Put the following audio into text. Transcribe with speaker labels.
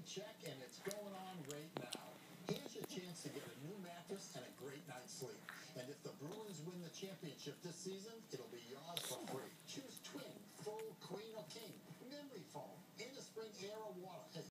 Speaker 1: check, and it's going on right now. Here's your chance to get a new mattress and a great night's sleep. And if the Bruins win the championship this season, it'll be yours for free. Choose twin, full, queen, or king, memory foam, Inner Spring air or water.